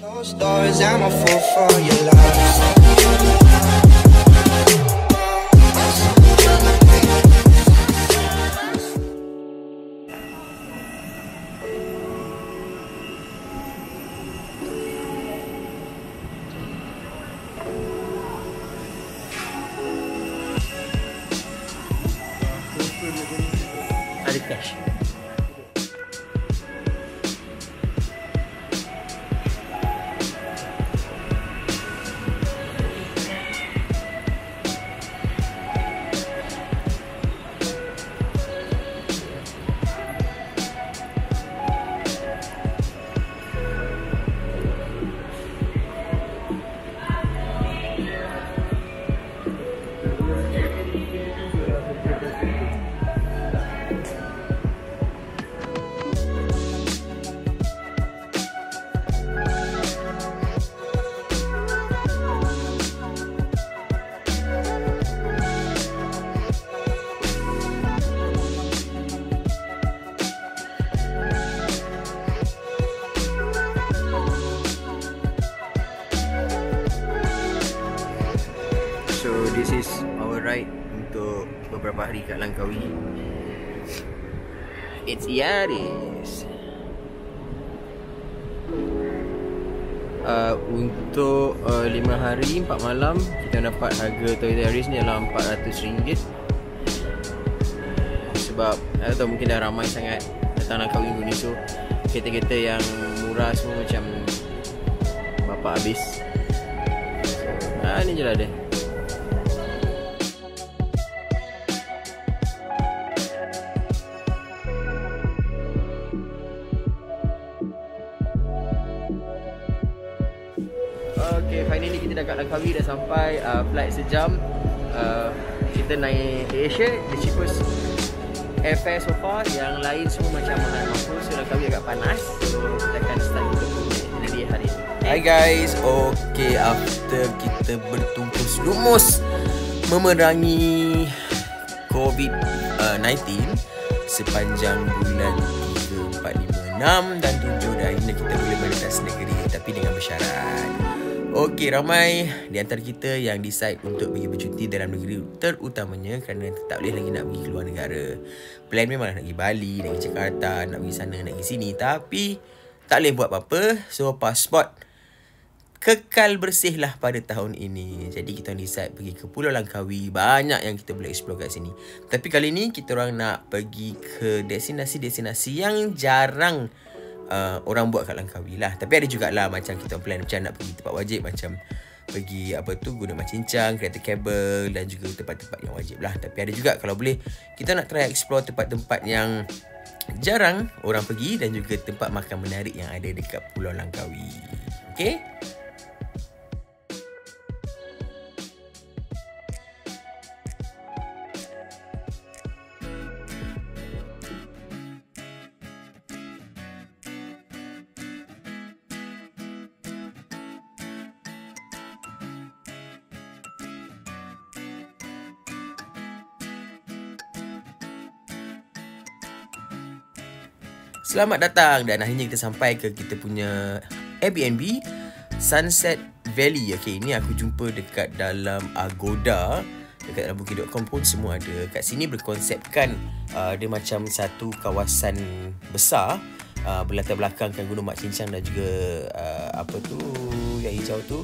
Closed doors, I'm a fool for your love. Ada cash. So this is our ride untuk beberapa hari kat Langkawi. It's Yaris. Untuk 5 hari 4 malam kita dapat harga Toyota Yaris ni dalam RM400. Sebab saya tahu mungkin dah ramai sangat datang Langkawi minggu ni, so kereta-kereta yang murah semua macam bapak habis. Ni je lah dia. Okay, finally kita dah kat Langkawi, dah sampai. Flight sejam. Kita naik Asia, the cheapest airfare so far. Yang lain semua macam mahal mampu. So Langkawi agak panas, so kita akan start kita punya day hari ni. Hi guys, okay, after kita bertungkus lumus memerangi COVID-19 sepanjang bulan 3, 4, 5, 6 dan 7 dah, akhirnya kita boleh melintas negeri tapi dengan bersyarat. Okey, ramai di antara kita yang decide untuk pergi bercuti dalam negeri, terutamanya kerana tak boleh lagi nak pergi keluar negara. Plan memang nak pergi Bali, nak pergi Jakarta, nak pergi sana, nak pergi sini, tapi tak boleh buat apa-apa. So pasport kekal bersih lah pada tahun ini. Jadi kita decide pergi ke Pulau Langkawi. Banyak yang kita boleh explore kat sini. Tapi kali ni kita orang nak pergi ke destinasi-destinasi yang jarang orang buat kat Langkawi lah. Tapi ada jugalah macam kita plan macam nak pergi tempat wajib, macam pergi Gunung Macincang, kereta kabel dan juga tempat-tempat yang wajib lah. Tapi ada juga kalau boleh kita nak try explore tempat-tempat yang jarang orang pergi dan juga tempat makan menarik yang ada dekat Pulau Langkawi. Okay? Selamat datang dan akhirnya kita sampai ke kita punya Airbnb Sunset Valley. Okay, ini aku jumpa dekat dalam Agoda, dekat dalam booking.com pun semua ada. Kat sini berkonsepkan dia macam satu kawasan besar, berlatar belakangkan Gunung Macincang dan juga apa tu yang hijau tu,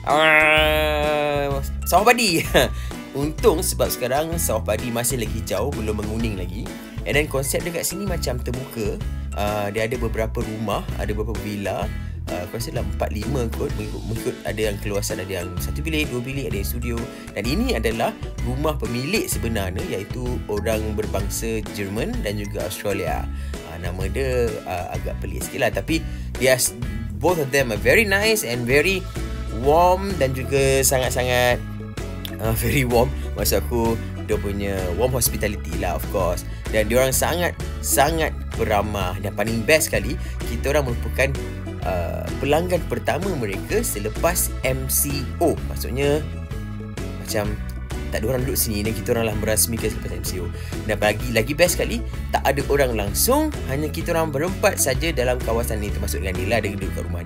sawah padi. Untung sebab sekarang sawah padi masih lagi hijau, belum menguning lagi. And then konsep dekat sini macam terbuka. Dia ada beberapa rumah, ada beberapa villa. Aku rasa dalam 4-5 kot, mengikut ada yang keluasan, ada yang 1 bilik, 2 bilik, ada yang studio. Dan ini adalah rumah pemilik sebenarnya, iaitu orang berbangsa Jerman dan juga Australia. Nama dia agak pelik sikit lah, tapi both of them are very nice and very warm dan juga sangat-sangat very warm. Maksud aku, dia punya warm hospitality lah, of course. Dan diorang sangat beramah. Dan paling best sekali, kita orang merupakan pelanggan pertama mereka selepas MCO. Maksudnya macam tak ada orang duduk sini dan kita orang lah merasmikan selepas MCO. Dan lagi best sekali, tak ada orang langsung, hanya kita orang berempat saja dalam kawasan ni, termasuk dengan Nila, dia duduk kat rumah dia.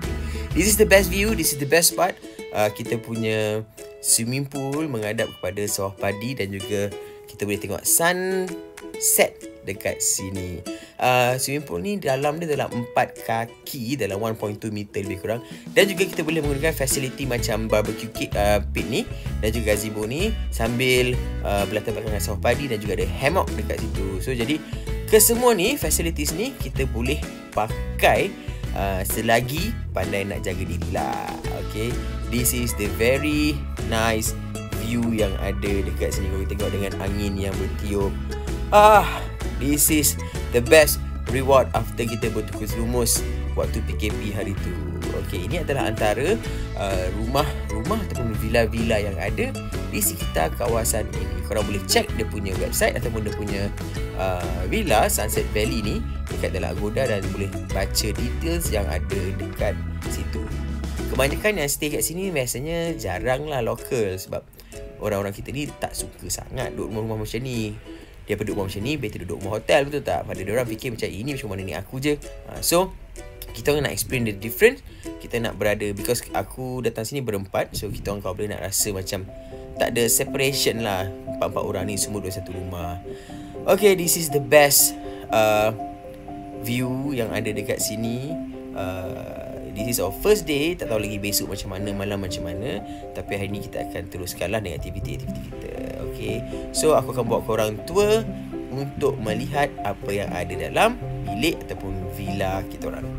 this is the best view, this is the best part. Kita punya swimming pool menghadap kepada sawah padi dan juga kita boleh tengok sunset dekat sini. Swimming pool ni dalam dia dalam 4 kaki, dalam 1.2 meter lebih kurang. Dan juga kita boleh menggunakan facility macam barbecue pit ni dan juga gazebo ni sambil berlatar belakang sawah padi dan juga ada hammock dekat situ. So jadi kesemua ni, facilities ni kita boleh pakai selagi pandai nak jaga diri lah. Okay, this is the very nice view yang ada dekat sini. Kalau kita tengok dengan angin yang bertiup, this is the best reward after kita bertukus rumus waktu PKP hari tu. Okay, ini adalah antara rumah-rumah ataupun villa-villa yang ada di sekitar kawasan ini. Korang boleh check dia punya website ataupun dia punya villa Sunset Valley ni dekat dalam Agoda dan boleh baca details yang ada dekat situ. Kebanyakan yang stay kat sini biasanya jarang lah local, sebab orang-orang kita ni tak suka sangat duduk rumah-rumah macam ni. Dia duduk rumah macam ni, better duduk rumah hotel, betul tak? Pada diorang fikir macam ini macam mana ni aku je. So kita orang nak explain the difference. Kita nak berada, because aku datang sini berempat, so kita orang kau boleh nak rasa macam tak ada separation lah. 4 orang ni semua duduk satu rumah. Okay, this is the best view yang ada dekat sini. This is our first day. Tak tahu lagi besok macam mana, malam macam mana. Tapi hari ni kita akan teruskanlah dengan aktiviti-aktiviti kita. Okay, so aku akan bawa korang tour untuk melihat apa yang ada dalam bilik ataupun villa kita orang.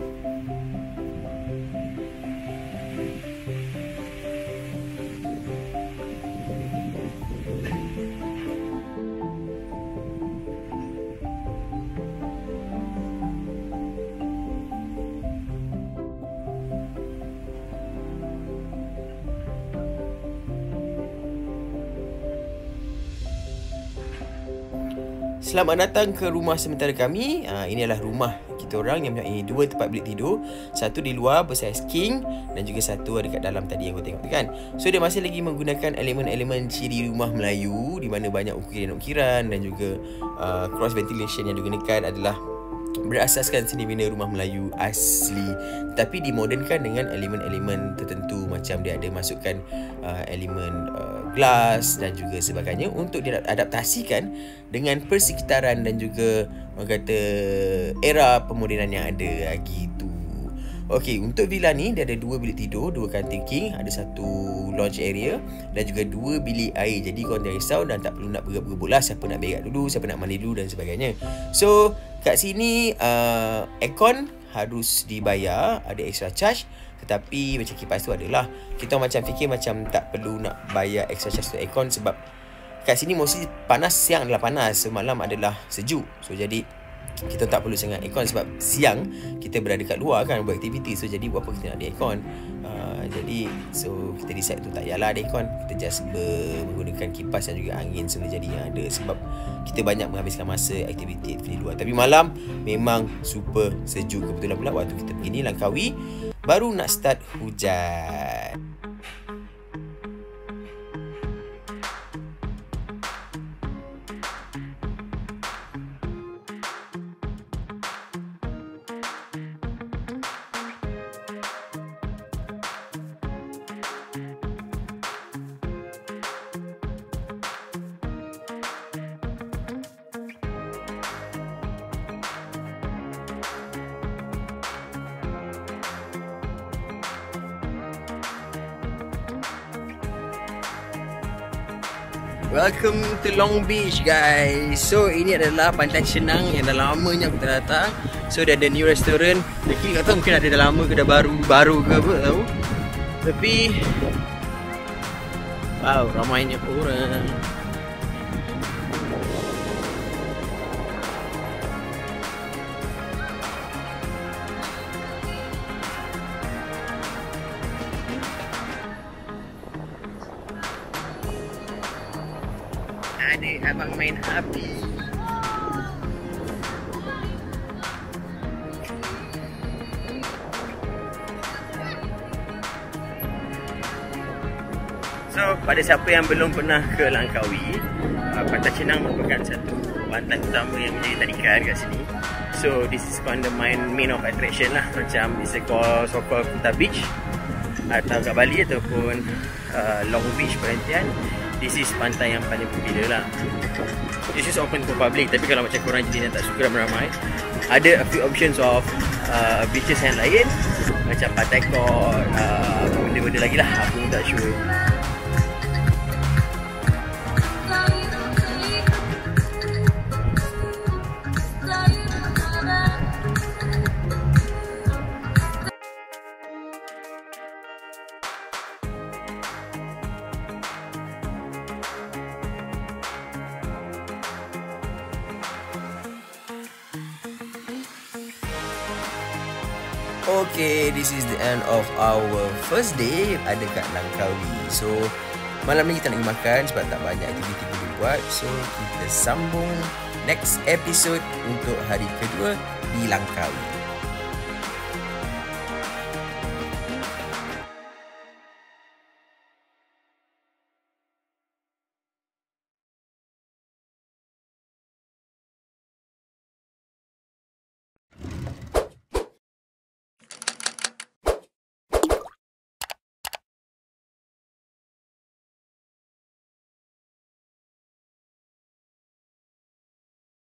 Selamat datang ke rumah sementara kami. Ini adalah rumah kita orang yang mempunyai 2 tempat bilik tidur. Satu di luar bersaiz king dan juga satu ada kat dalam tadi yang kau tengok tu kan. So dia masih lagi menggunakan elemen-elemen ciri rumah Melayu di mana banyak ukiran-ukiran dan juga cross ventilation yang digunakan adalah berasaskan seni bina rumah Melayu asli, tapi dimodernkan dengan elemen-elemen tertentu. Macam dia ada masukkan elemen glass dan juga sebagainya untuk diadaptasikan dengan persekitaran dan juga orang kata era pemodenan yang ada gitu. Okey, untuk villa ni dia ada 2 bilik tidur, 2 katil king, ada 1 lounge area dan juga 2 bilik air. Jadi korang jangan risau dan tak perlu nak berebut lah siapa nak berak dulu, siapa nak mandi dulu dan sebagainya. So kat sini aircon harus dibayar, ada extra charge. Tetapi macam kipas tu adalah kita macam fikir macam tak perlu nak bayar extra charge untuk aircon, sebab kat sini mostly panas, siang adalah panas, so malam adalah sejuk. So jadi kita tak perlu sangat aircon sebab siang kita berada kat luar kan buat aktiviti. So jadi buat apa kita nak ada aircon? Jadi so kita decide tu tak payahlah ada aircon, kita just menggunakan kipas dan juga angin semua jadi yang ada, sebab kita banyak menghabiskan masa aktiviti di luar. Tapi malam memang super sejuk. Kebetulan pula waktu kita pergi ni Langkawi baru nak start hujan. Welcome to Long Beach guys. So ini adalah Pantai Cenang yang dah lamanya kita datang. So dia ada new restaurant. Lagi tak tahu mungkin ada dah lama ke dah baru ke apa tahu. Tapi wow, ramainya orang. Adik abang main api. So pada siapa yang belum pernah ke Langkawi, Pantai Cenang merupakan satu pantai utama yang menjadi tarikan kat sini. So this is one of the main of attraction lah. Macam it's called so-called Kuta Beach atau kat Bali ataupun Long Beach Perhentian. This is pantai yang paling popular lah. This is open to public, tapi kalau macam korang jenis yang tak suka ramai-ramai, ada a few options of beaches yang lain, macam Pantai Kot, benda-benda lagi lah, aku pun tak sure. Okay, this is the end of our first day ada kat Langkawi. So, malam ni kita nak pergi makan sebab tak banyak aktiviti boleh buat. So, kita sambung next episode untuk hari kedua di Langkawi.